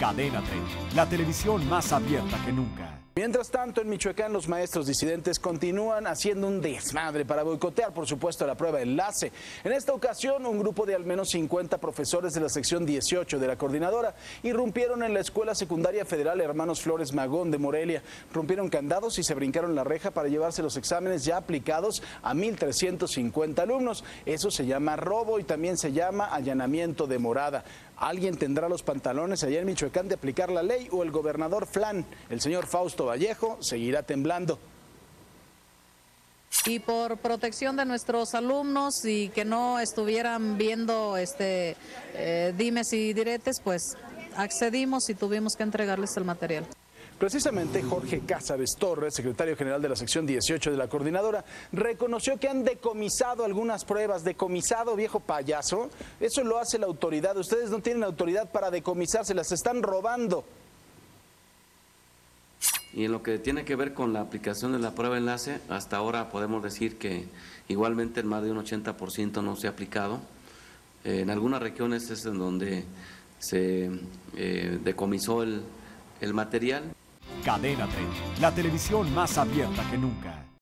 Cadena 30, la televisión más abierta que nunca. Mientras tanto, en Michoacán, los maestros disidentes continúan haciendo un desmadre para boicotear, por supuesto, la prueba de enlace. En esta ocasión, un grupo de al menos 50 profesores de la sección 18 de la coordinadora irrumpieron en la Escuela Secundaria Federal Hermanos Flores Magón de Morelia. Rompieron candados y se brincaron la reja para llevarse los exámenes ya aplicados a 1,350 alumnos. Eso se llama robo y también se llama allanamiento de morada. ¿Alguien tendrá los pantalones allá en Michoacán de aplicar la ley o el gobernador Flan, el señor Fausto Vallejo, seguirá temblando? Y por protección de nuestros alumnos y que no estuvieran viendo dimes y diretes, pues accedimos y tuvimos que entregarles el material. Precisamente Jorge Cázares Torres, secretario general de la sección 18 de la coordinadora, reconoció que han decomisado algunas pruebas. ¿Decomisado, viejo payaso? Eso lo hace la autoridad. Ustedes no tienen autoridad para decomisar, se las están robando. Y en lo que tiene que ver con la aplicación de la prueba enlace, hasta ahora podemos decir que igualmente en más de un 80% no se ha aplicado. En algunas regiones es en donde se decomisó el material. Cadena 30, la televisión más abierta que nunca.